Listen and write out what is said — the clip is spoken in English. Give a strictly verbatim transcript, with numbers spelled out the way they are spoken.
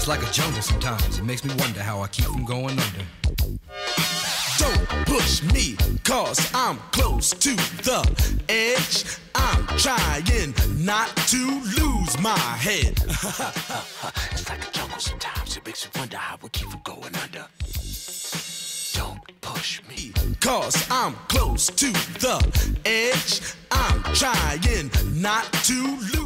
It's like a jungle sometimes. It makes me wonder how I keep from going under. Don't push me, cause I'm close to the edge. I'm trying not to lose my head. It's like a jungle sometimes. It makes me wonder how we keep from going under. Don't push me, cause I'm close to the edge. I'm trying not to lose